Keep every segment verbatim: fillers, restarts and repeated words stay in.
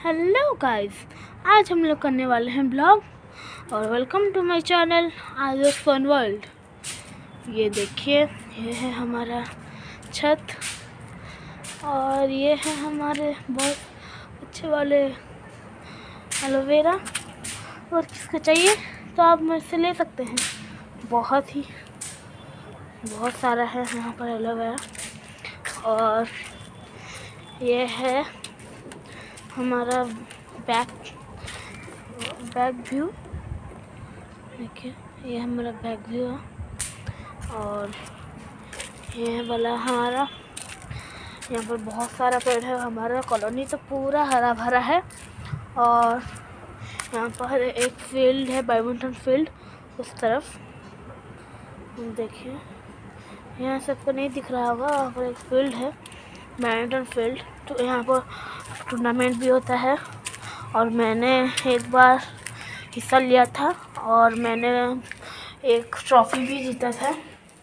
Hello guys, आज हम लोग करने वाले हैं ब्लॉग और welcome to my channel Adarsh fun world. ये देखिए, ये है हमारा छत और ये है हमारे बहुत अच्छे वाले एलोवेरा। और किसको चाहिए तो आप मुझसे ले सकते हैं। बहुत ही बहुत सारा है यहाँ पर एलोवेरा। और ये है हमारा बैक बैक व्यू। देखिए, ये हमारा बैक व्यू है और ये वाला हमारा यहाँ पर बहुत सारा पेड़ है। हमारा कॉलोनी तो पूरा हरा भरा है। और यहाँ पर एक फील्ड है, बैडमिंटन फील्ड उस तरफ। देखिए, यहाँ सबको नहीं दिख रहा होगा, वहाँ पर एक फील्ड है, बैडमिंटन फील्ड। तो यहाँ पर टूर्नामेंट भी होता है और मैंने एक बार हिस्सा लिया था और मैंने एक ट्रॉफी भी जीता था।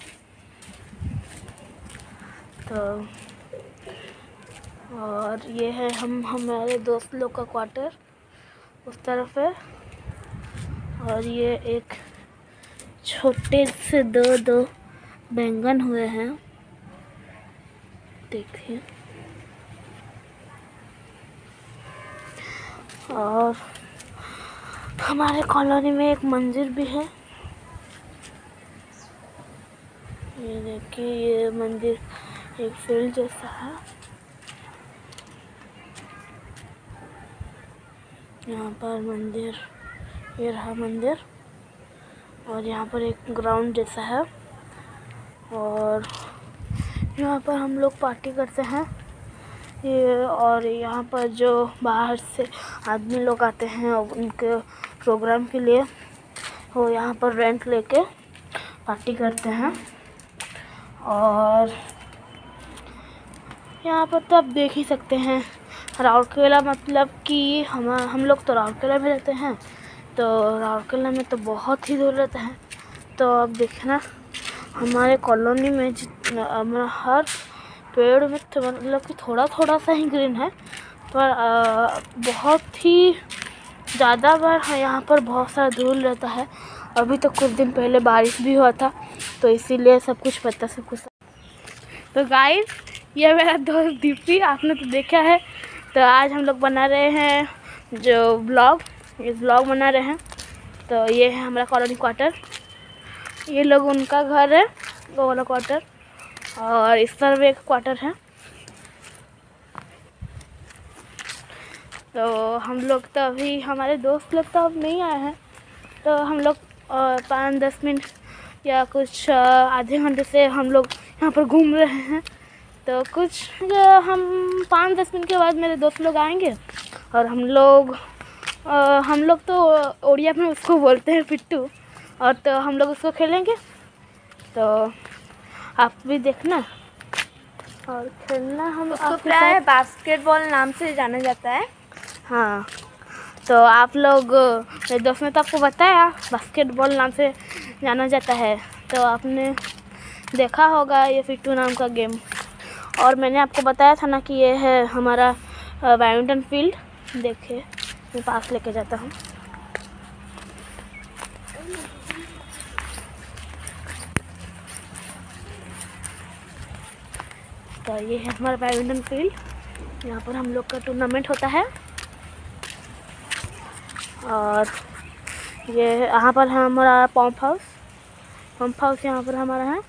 तो और ये है हम हमारे दोस्त लोग का क्वार्टर उस तरफ है। और ये एक छोटे से दो दो बैंगन हुए हैं, देखिए। और हमारे कॉलोनी में एक मंदिर भी है। ये देखिए, ये मंदिर एक फील्ड जैसा है। यहाँ पर मंदिर, ये रहा मंदिर। और यहाँ पर एक ग्राउंड जैसा है और यहाँ पर हम लोग पार्टी करते हैं। ये और यहाँ पर जो बाहर से आदमी लोग आते हैं उनके प्रोग्राम के लिए वो यहाँ पर रेंट लेके पार्टी करते हैं। और यहाँ पर तो आप देख ही सकते हैं, राउरकेला मतलब कि हम हम लोग तो राउरकेला में रहते हैं। तो राउरकेला में तो बहुत ही दूर रहता है। तो अब देखना, हमारे कॉलोनी में जितना हर पेड़ में तो मतलब कि थोड़ा थोड़ा सा ही ग्रीन है, पर आ, बहुत ही ज़्यादा बार यहाँ पर बहुत सारा धूल रहता है। अभी तो कुछ दिन पहले बारिश भी हुआ था, तो इसीलिए सब कुछ पता सब कुछ। तो गाइस, ये मेरा दोस्त दीपी, आपने तो देखा है। तो आज हम लोग बना रहे हैं जो ब्लॉग, ये ब्लॉग बना रहे हैं। तो ये है हमारा कॉलोनी क्वार्टर। ये लोग उनका घर है, वो वाला क्वार्टर। और इस तरफ एक क्वार्टर है। तो हम लोग तो अभी, हमारे दोस्त लोग तो अब नहीं आए हैं। तो हम लोग पाँच दस मिनट या कुछ आधे घंटे से हम लोग यहाँ पर घूम रहे हैं। तो कुछ हम पाँच दस मिनट के बाद मेरे दोस्त लोग आएंगे और हम लोग आ, हम लोग तो उड़िया में उसको बोलते हैं पिट्टू। और तो हम लोग उसको खेलेंगे। तो आप भी देखना और खेलना। हम उसको प्राय बास्केटबॉल नाम से जाना जाता है। हाँ, तो आप लोग, मेरे दोस्त ने तो आपको बताया बास्केटबॉल नाम से जाना जाता है। तो आपने देखा होगा ये पिट्टू नाम का गेम। और मैंने आपको बताया था ना कि ये है हमारा बैडमिंटन फील्ड। देखिए, मैं पास लेके जाता हूँ। तो ये है हमारा बैडमिंटन फील्ड, यहाँ पर हम लोग का टूर्नामेंट होता है। और ये यहाँ पर है हमारा पंप हाउस। पंप हाउस यहाँ पर हमारा है।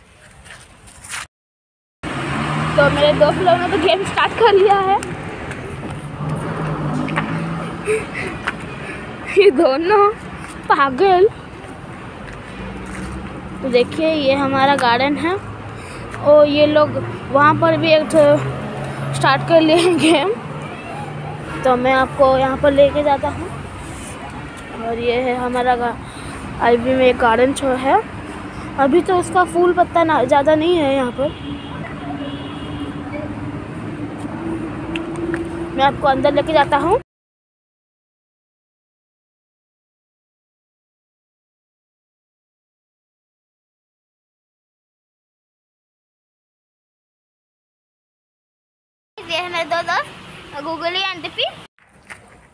तो मेरे दोस्त लोगों ने तो गेम स्टार्ट कर लिया है। ये दोनों पागल। तो देखिए, ये हमारा गार्डन है और ये लोग वहाँ पर भी एक स्टार्ट कर लिए हैं गेम। तो मैं आपको यहाँ पर लेके जाता हूँ। और ये है हमारा आईवी में एक गार्डन शो है। अभी तो उसका फूल पत्ता ना ज़्यादा नहीं है यहाँ पर। मैं आपको अंदर लेके जाता हूँ। ये है मेरे दो दोस्त, googly and Deepi.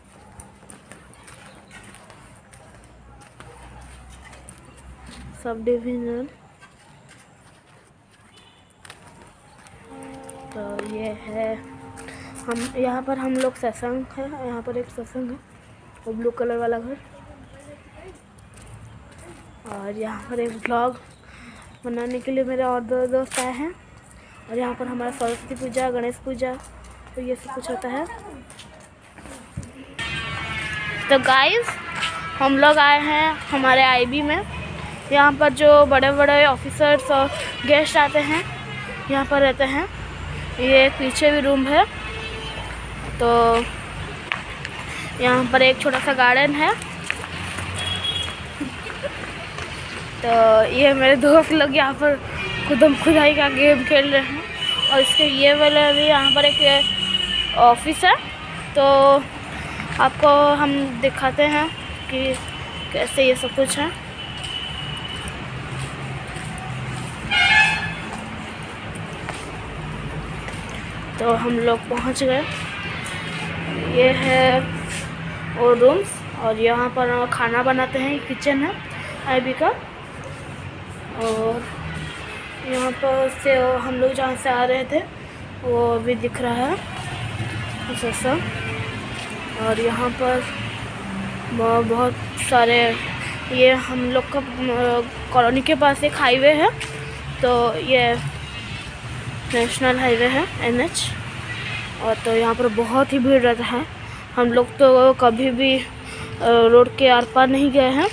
Sub division. तो ये है हम यहाँ पर हम लोग सत्संग है, यहाँ पर एक सत्संग है वो ब्लू कलर वाला घर। और यहाँ पर एक ब्लॉग बनाने के लिए मेरे और दो दोस्त आए हैं। और यहाँ पर हमारा सरस्वती पूजा, गणेश पूजा, तो ये सब कुछ होता है। तो गाइस हम लोग आए हैं हमारे आईबी में। यहाँ पर जो बड़े बड़े ऑफिसर्स और गेस्ट आते हैं यहाँ पर रहते हैं। ये पीछे भी रूम है। तो यहाँ पर एक छोटा सा गार्डन है। तो ये मेरे दोस्त लोग यहाँ पर खुदम खुदाई का गेम खेल रहे हैं। और इसके ये वाले भी यहाँ पर एक ऑफिस है। तो आपको हम दिखाते हैं कि कैसे ये सब कुछ है। तो हम लोग पहुँच गए। ये है वो रूम्स और यहाँ पर खाना बनाते हैं, किचन है आईबी का। और यहाँ पर से हम लोग जहाँ से आ रहे थे वो भी दिख रहा है ऐसा। और यहाँ पर बहुत सारे ये हम लोग का कॉलोनी के पास एक हाईवे है। तो ये नेशनल हाईवे है एन एच। और तो यहाँ पर बहुत ही भीड़ रहता है। हम लोग तो कभी भी रोड के आर पार नहीं गए हैं।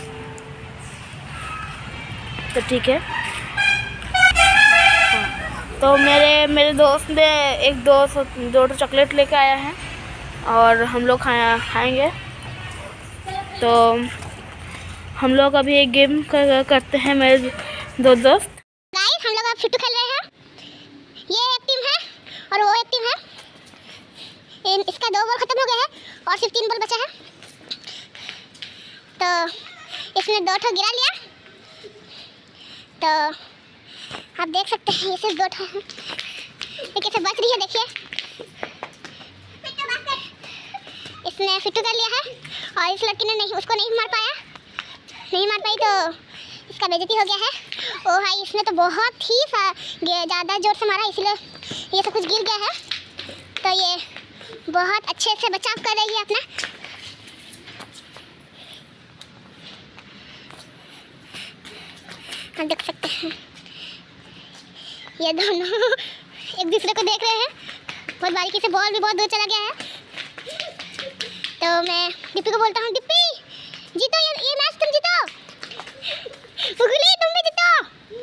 तो ठीक है। हाँ। तो मेरे मेरे दोस्त ने एक दो दो चॉकलेट लेके आया है और हम लोग खाया खाएंगे। तो हम लोग अभी एक गेम कर, करते हैं मेरे दो दोस्त। गाइस हम लोग अब फिटू खेल रहे हैं। ये एक टीम है और वो एक टीम है। इन, इसका दो बॉल खत्म हो गया है और सिर्फ तीन बॉल बचा है। तो इसने दो ठो गिरा लिया। तो आप देख सकते हैं ये सिर्फ दो ठो है। ये कैसे बच रही है देखिए। इसने फिटू कर लिया है और इस लड़की ने नहीं उसको नहीं मार पाया नहीं मार पाई तो इसका बेइज्जती हो गया है। ओ भाई इसने तो बहुत ही ज़्यादा जोर से मारा इसलिए ये सब कुछ गिर गया है। तो ये बहुत अच्छे से बचाव कर रही है अपना। आप देख सकते हैं ये दोनों एक दूसरे को देख रहे हैं। बहुत बारीकी से बॉल भी बहुत दूर चला गया है। तो मैं डिप्पी को बोलता हूँ, डिप्पी जीतो ये ये मैच, तुम जीतो। गुगली तुम भी जीतो।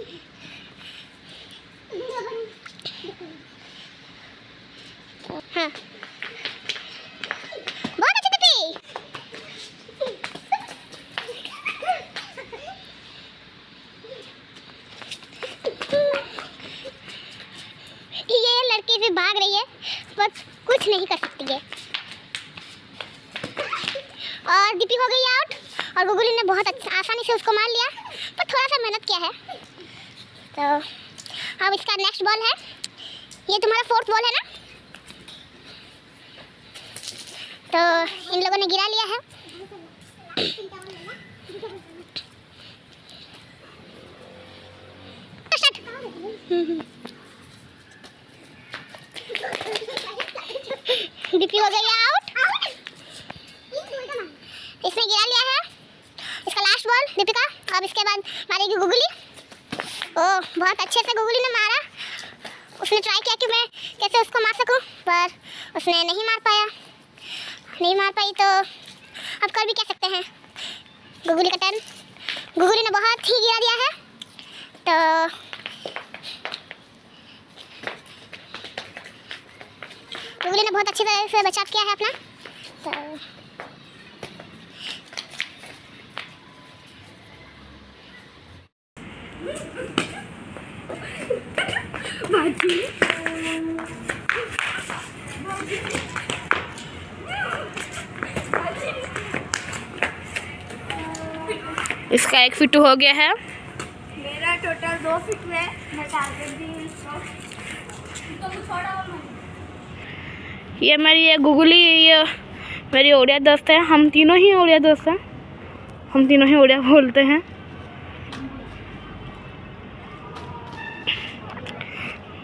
हाँ बहुत अच्छी डिप्पी। ये लड़की भी भाग रही है पर कुछ नहीं कर सकती है। और डिप्पी हो गई आउट और गुगली ने बहुत आसानी से उसको मार लिया पर थोड़ा सा मेहनत किया है। तो अब इसका नेक्स्ट बॉल है। ये तुम्हारा फोर्थ बॉल है ना। तो इन लोगों ने गिरा लिया है। डिप्पी हो गई आउट। इसने गिरा लिया है। इसका लास्ट बॉल दीपिका। अब इसके बाद मारेगी गुगली। ओह बहुत अच्छे से गुगली ने मारा। उसने ट्राई किया कि मैं कैसे उसको मार सकूं पर उसने नहीं मार पाया नहीं मार पाई। तो अब कर भी क्या सकते हैं। गुगली का टर्न। गुगली ने बहुत ही गिरा दिया है। तो गुगली ने बहुत अच्छी तरह से बचाव किया है अपना। तो इसका एक फिटू हो गया है। मेरा टोटल दो फिट है। मैं टारगेट दी इसको। ये मेरी ये गुगली, ये मेरी ओड़िया दोस्त है। हम तीनों ही ओड़िया दोस्त हैं। हम तीनों ही ओड़िया बोलते हैं।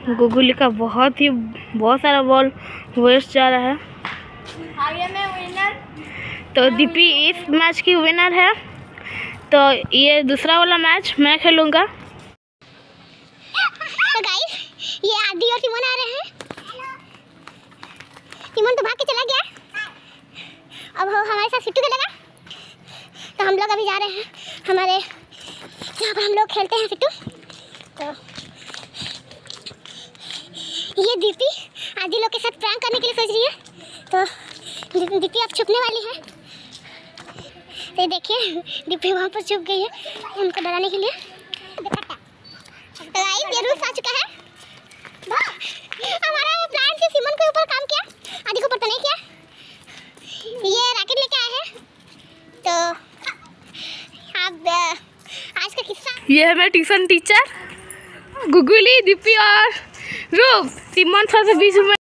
गुगली का बहुत ही बहुत सारा बॉल वेस्ट जा रहा है। आगे मैं विनर। तो दीपी इस मैच की विनर है। तो ये दूसरा वाला मैच मैं खेलूँगा। तो गाइस ये आदि और सिमोन आ रहे हैं। सिमोन तो भाग के चला गया, अब वो हमारे साथ सिट्टू खेलेगा। तो हम लोग अभी जा रहे हैं हमारे जहाँ पर हम लोग खेलते हैं सिट्टू। तो ये दीपी आदि लोग के साथ प्रैंक करने के लिए सोच रही है। तो दीपी अब छुपने वाली है। तो ये देखिए दीपी वहाँ पर छुप गई है उनको डराने के लिए। तो गाइस ये रूल्स आ चुका है। हमारा प्लान से सिमोन के ऊपर काम किया, आदि के ऊपर तो नहीं किया। ये रैकेट लेके आए हैं। तो अब आज का किस्सा, ये है मेरा ट्यूशन टीचर गुगली, दीपी और रूप। सिमोन थोड़ा सा बीच में